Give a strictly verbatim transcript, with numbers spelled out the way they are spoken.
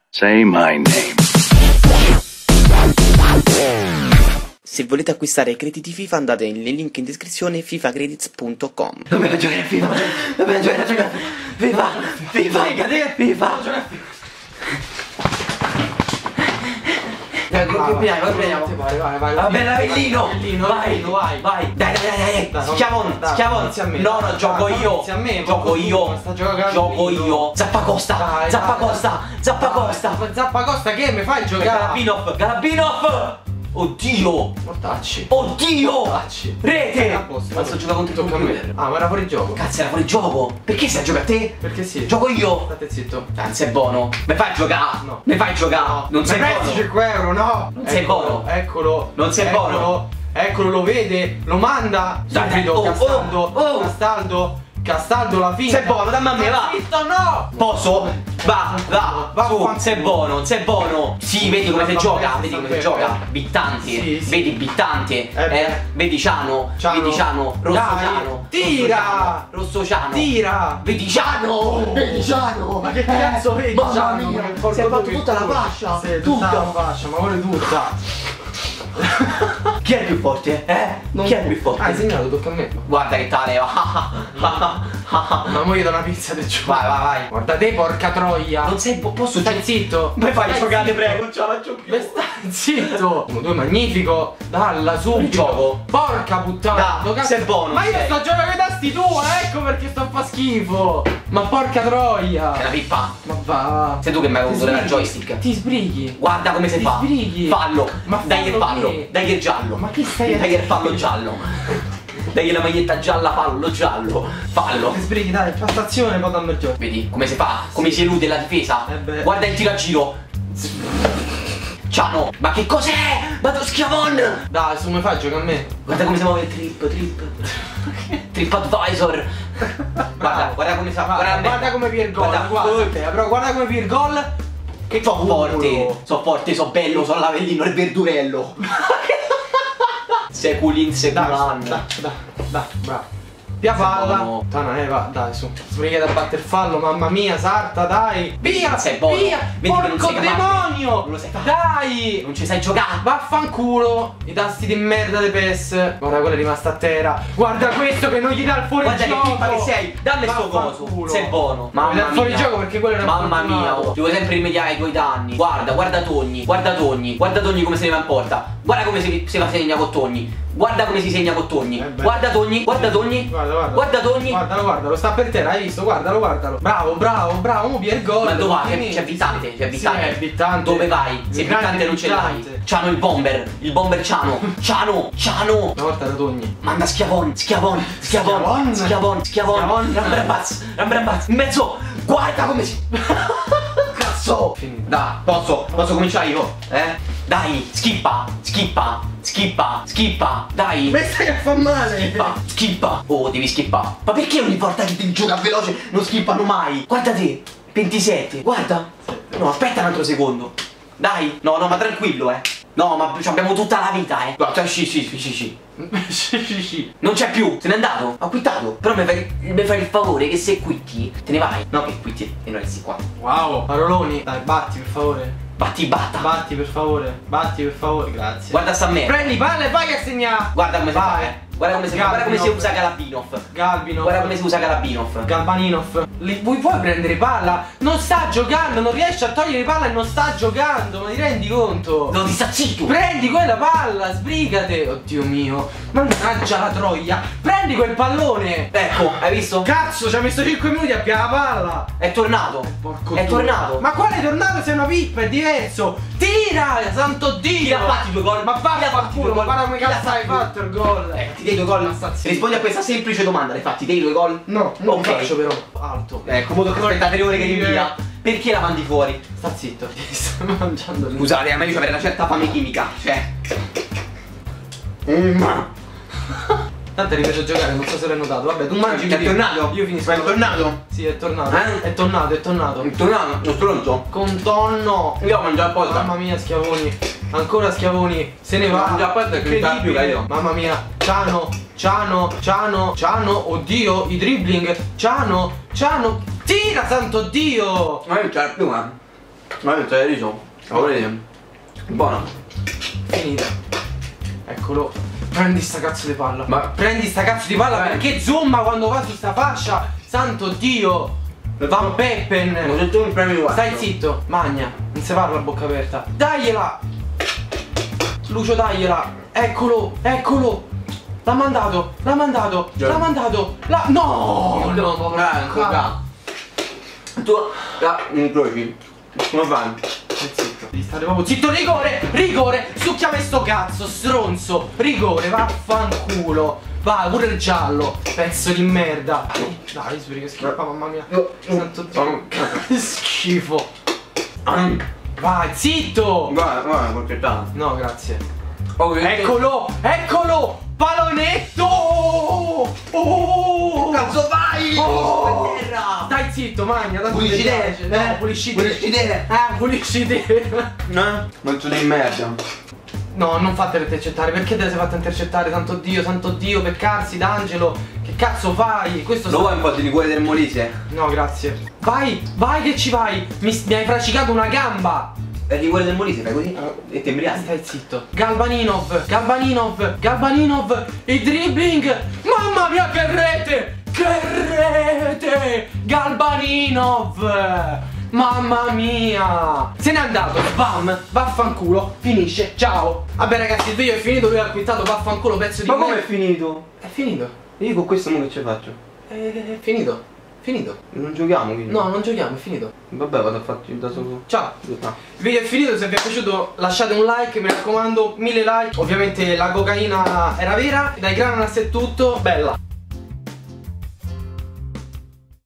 Say my name. Se volete acquistare crediti FIFA andate nel link in descrizione fifa credits punto com. Dobbiamo giocare a FIFA, dobbiamo giocare a FIFA, FIFA, FIFA, FIFA, FIFA. Dai, che prendiamo, che prendiamo? Vai, vai, vai. Va bene, Avellino, vai, vai, vai. Dai, dai, dai, dai. Schiavon, schiavon. a me. No, no, gioco io. A me, Gioco io. sta giocando Gioco io. Zappacosta, Zappacosta, Zappacosta. Zappacosta che mi fai giocare? Galabinov, Galabinov. Oddio! Mortacci. Oddio! Mortacci. Rete! A posto, Ma sto giocando contro il tocca a me. computer. Ah, ma era fuori gioco. Cazzo, era fuori gioco! Perché stai a giocare a te? Perché sì. Gioco io! State zitto. Anzi, è buono. Mi fai giocare? No. Mi fai giocare? Non sei buono. cinque euro, no! Non sei Eccolo, buono. Eccolo. Non sei eccolo, buono. Eccolo, lo vede, lo manda. Dai, dai, Subito, oh, Castaldo. oh, oh. Castaldo. Castaldo la finta. Sei buono, dammi a me, va! Zitto, no! Posso? Va, va, Va, su, fa- sei buono, sei buono. Sì, vedi come si Va gioca, bene, vedi sta come si bene. gioca. Bittante, Sì, sì. vedi Bittante, Eh, eh, vedi Ciano, Ciano. vedi Ciano, Rosso Dai, Ciano. tira! Rosso Ciano. Tira! Vedi Ciano! Vedi Ciano! Ma che cazzo vedi? Mamma Ciano? mia, Ma che porco si è fatto due tutta la culo. fascia, Sì, tutta. tutta la fascia, ma vuole tutta. Chi è il più forte? Eh? Chi è il più forte? Ah, hai segnato, tocca a me. Guarda che tale va. Ma mo io do una pizza del gioco. Vai, vai, vai. Guarda te, porca troia. Non sei po- posso Stai zitto. Mi fai Stai giocare, zitto. prego, non ce la faccio più. Ma stai zitto. Uno, due, magnifico. Dalla subito. Il gioco. Porca puttana. Da, Cazzo- sei buono, Ma io sei. sto giocando con i tasti tu, ecco perché sto a fa schifo. Ma porca troia. È una pippa. Ma va. Sei tu che mi hai Ti voluto dare il sbrighi. joystick. Ti sbrighi. Guarda come si Ti fa. sbrighi. Fallo. Ma dai il fallo fallo. che? Dai il giallo. Ma che stai a Dai il dire? fallo giallo. Dai la maglietta gialla, fallo giallo. Fallo. Ti sbrighi, dai, pastazione, poi dammi il gioco. Vedi come si fa? Come si elude la difesa? Eh beh. Guarda il tiro a giro. Ciano. Ma che cos'è? Ma tu schiavon. Dai, se mi fai giocare a me. Guarda come si muove il trip, trip. Trip advisor. Guarda, guarda come si fa. Guarda, Guarda, guarda come pier gol, Guarda. guarda, te, però guarda come pier gol. Che So culo. forte, so forte, so bello, so l'Avellino, il verdurello. Seculin, Dai, seculan. dai, dai, dai, bravo. Pia palla. buono. Tana, eh, va, dai, su. Sbrigate a battere fallo, mamma mia, Sarta, dai. Via, Sei buono. via. Vedi che non Porco sei capace. demonio. Non lo sai fare. Dai. Non ci sai giocare. Vaffanculo. I tasti di merda dei P E S. Guarda, quello è rimasto a terra. Guarda questo che non gli dà il fuori Guarda che gioco. pippa che sei. Dammi sto Vaffanculo. coso. Sei buono. Mi dà Mamma il fuori mia. gioco perché quello era Mamma mia, fortunato. oh. Ti vuoi sempre rimediare ai tuoi danni. Guarda, guarda Togni, guarda Togni, guarda Togni come se ne va in porta. Guarda come si, si la segna con Togni. Guarda come si segna con Togni. Eh beh. Guarda Togni, guarda Togni. Guarda, guarda. Guarda Togni. Guardalo, guardalo, sta per terra, hai visto? Guardalo, guardalo. Bravo, bravo, bravo, mo Pier gol. Ma dove vai? Complimenti. C'è Bittante, c'è Bittante. Sì, è Bittante. Dove vai? Se Il grande Bittante non ce l'hai. Bittante. Ciano il bomber, il bomber Ciano. Ciano, Ciano. Una volta da Togni. Manda schiavon, schiavon, schiavon, Schiavon. schiavon, schiavon, Schiavon. rambrambaz, rambrambaz, in mezzo, guarda come si... Cazzo! Finito. Dai, posso, posso cominciare io? Eh? Dai, schippa, schippa, schippa, schippa, dai! stai a fa male. Schippa, schippa! Oh, devi skippare! Ma perché ogni volta che devi giocare veloce non skippano mai? Guarda te! ventisette, guarda! No, aspetta un altro secondo! Dai! No, no, ma tranquillo, eh! No, ma ci abbiamo tutta la vita, eh! Guarda, sì, sì, sì, sì, sì! Sì, sì, sì. Non c'è più, se n'è andato, ha quittato. Però mi fai, mi fai il favore che se quitti, te ne vai. No, che quitti e non resti qua. Wow. Paroloni, dai, batti per favore. Batti, batta. Batti per favore. Batti per favore, grazie. Guarda sta a me. Prendi palla e vai a segnare. Guarda come si Vai. fa, eh. Guarda come si fa, guarda come si usa Galabinov. Galbino. Guarda come si usa Galabinov. Galvaninov. Li, vuoi puoi prendere palla? Non sta giocando, non riesce a togliere palla e non sta giocando, ma ti rendi conto? Non ti sta zitto. Prendi quella palla, sbrigate. Oddio mio. Mannaggia la troia. Prendi quel pallone. Ecco, hai visto? Cazzo, ci ha messo cinque minuti a piare la palla. È tornato. Porco È Dio. tornato. Ma quale tornato? Sei una pippa, è diverso. Tira, santo Dio. Chi ha fatto i due gol? Ma Chi ha va fatto i due culo, gol? ma guarda come Chi ha cazzo hai fatto? fatto il gol. Eh, ti dei due gol? Sta zitto. Rispondi a questa semplice domanda, l'hai fatti dei due gol? No, non Ok. lo faccio però. Alto. Ecco, mo tocca aspettare tre ore che rinvia. Perché la mandi fuori? Sta zitto. Ti sto mangiando lì. Scusate, a me io avere una certa fame chimica. Cioè. Mm. Tanto ripeto a giocare, non so se l'hai notato. Vabbè, tu mangi. È tornato? Io finisco. È tornato? Sì, è tornato. Eh? È tornato, è tornato. È tornato? È pronto? Con tonno. Io ho mangiato apposta. Mamma mia, schiavoni. Ancora schiavoni. Se ne va. Mangia apposta, è Incredibile. io. Mamma mia. Ciano, Ciano, Ciano, Ciano. Oddio, i dribbling. Ciano, Ciano. Tira, santo Dio. Ma non c'è più, eh. Ma io te riso. La volete? Buona. Finita. Eccolo. Prendi sta cazzo di palla. Ma prendi sta cazzo di palla, eh. perché zoom quando va su sta fascia. Santo Dio. Van Peppen. ho detto un premio quattro. Stai zitto, magna. Non si parla a bocca aperta. Dagliela. Lucio, dagliela. Eccolo, eccolo. L'ha mandato, l'ha mandato, Già. l'ha mandato. La... No, no, no, Eh, no. Tu la incroci. Come fai? Zitto, devi stare proprio zitto. Rigore, rigore. Succhiame sto cazzo, stronzo. Rigore, vaffanculo. Va, pure il giallo. Pezzo di merda. Dai, speri che schifo, mamma mia. Santo Dio. Che schifo. Vai, zitto. Guarda, guarda, qualche tanto. No, grazie. Oh, Eccolo, eccolo. Palonetto. Oh. Cazzo vai! Oh. Per terra! Stai zitto, magna, tanto Pulisci ti te, piace. eh? No, pulisci te. Pulisci te. Ah, pulisci te. Eh? Molto di merda. No, non fatele intercettare, perché te le sei fatta intercettare? Santo Dio, santo Dio, peccarsi d'angelo. Che cazzo fai? Questo Lo sta... vuoi un po' di liquore del Molise? No, grazie. Vai, vai che ci vai. Mi, mi hai fracicato una gamba. È il liquore del Molise, fai così e ti embriaghi. Stai zitto. Galvaninov, Galvaninov, Galvaninov, il dribbling. Mamma mia che rete! Che rete! Galvaninov! Mamma mia! Se n'è andato, bam, vaffanculo, finisce, ciao! Vabbè ragazzi, il video è finito, lui ha quittato, vaffanculo, pezzo di Ma me. come è finito? È finito, E io con questo mo che ci faccio? è, è finito, finito. Non giochiamo quindi? No, non giochiamo, è finito. Vabbè, vado a farti da solo. Ciao! No. Il video è finito, se vi è piaciuto lasciate un like, mi raccomando, mille like. Ovviamente la cocaina era vera, dai Grananas è tutto, bella!